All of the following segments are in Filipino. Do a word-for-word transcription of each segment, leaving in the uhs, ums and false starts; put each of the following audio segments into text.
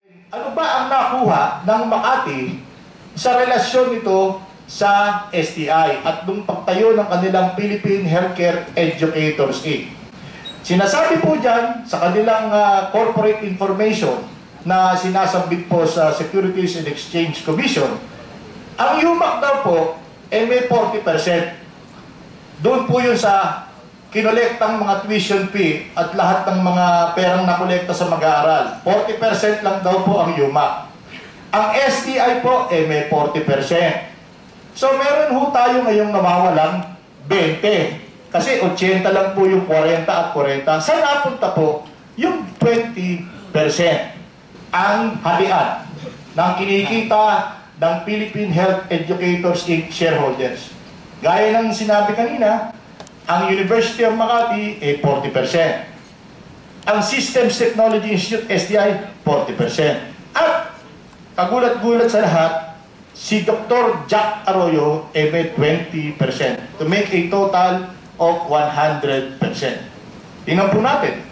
Ano ba ang nakuha ng Makati sa relasyon nito sa S T I at nung pagtayo ng kanilang Philippine Healthcare Educators Incorporated? Sinasabi po dyan sa kanilang uh, corporate information na sinasabit po sa Securities and Exchange Commission, ang U M A C daw po ay may forty percent. Doon po yun sa kinolektang mga tuition fee at lahat ng mga perang nakolekta sa mag-aaral. forty percent lang daw po ang U M A C. Ang S T I po, eh may forty percent. So meron ho tayo ngayong nawawalang twenty. Kasi eighty lang po yung forty at forty. Saan napunta po yung twenty percent? Ang hatian ng kinikita ng Philippine Health Educators Incorporated shareholders. Gaya ng sinabi kanina, ang University of Makati ay forty percent. Ang Systems Technology Institute, S T I, forty percent. At kagulat-gulat sa lahat, si Doctor Jack Arroyo ay may twenty percent to make a total of one hundred percent. Tingnan po natin.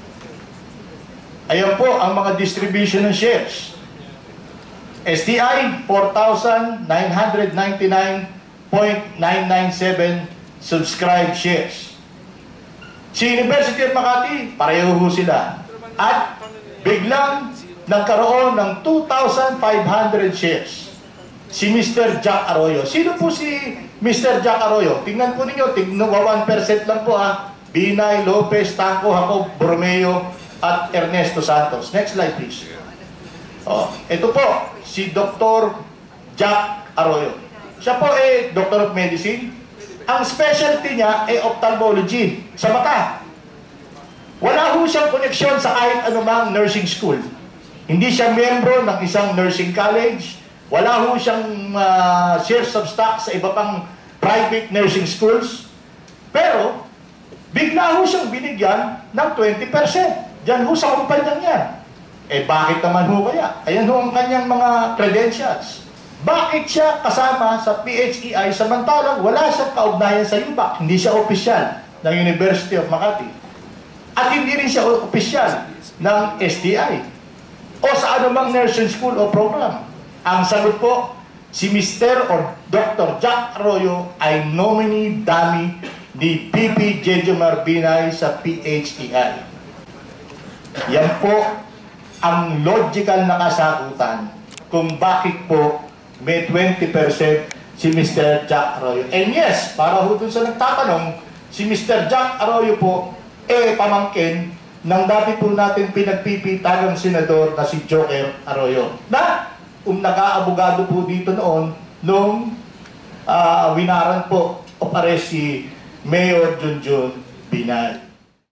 Ayan po ang mga distribution ng shares. S T I, four thousand nine hundred ninety-nine point nine nine seven subscribed shares. Si University of Makati, pareho ho sila. At biglang nagkaroon ng two thousand five hundred shares. Si Mister Jack Arroyo. Sino po si Mister Jack Arroyo? Tingnan po ninyo, tingnan one percent lang po ha. Binay, Lopez, Tanco, Jacob, Borromeo, at Ernesto Santos. Next slide please. Oh, ito po, si Doctor Jack Arroyo. Siya po ay Doctor of Medicine. Ang specialty niya ay ophthalmology, sa mata. Wala ho siyang koneksyon sa kahit anumang nursing school. Hindi siya membro ng isang nursing college. Wala ho siyang uh, shares of stock sa iba pang private nursing schools. Pero, bigla ho siyang binigyan ng twenty percent. Diyan ho sa kumpanyang yan. Eh bakit naman ho kaya? Ayan ho ang kanyang mga credentials. Bakit siya kasama sa P H E I samantalang wala siyang kaugnayan sa U M A C? Hindi siya opisyal ng University of Makati. At hindi rin siya opisyal ng S T I o sa anumang nursing school o program. Ang sagot po, si Mister or Doctor Jack Arroyo ay nominee dummy ni P P Jejomar Binay sa P H E I. Yan po ang logical na kasagutan kung bakit po may twenty percent si Mister Jack Arroyo. And yes, para ho dun sa nagtatanong, si Mister Jack Arroyo po, eh, pamangkin ng dati po natin pinagpipitagang senador na si Joker Arroyo. Na, um, nag-aabogado po dito noon, nung uh, winaran po o pare si Mayor Junjun Binay.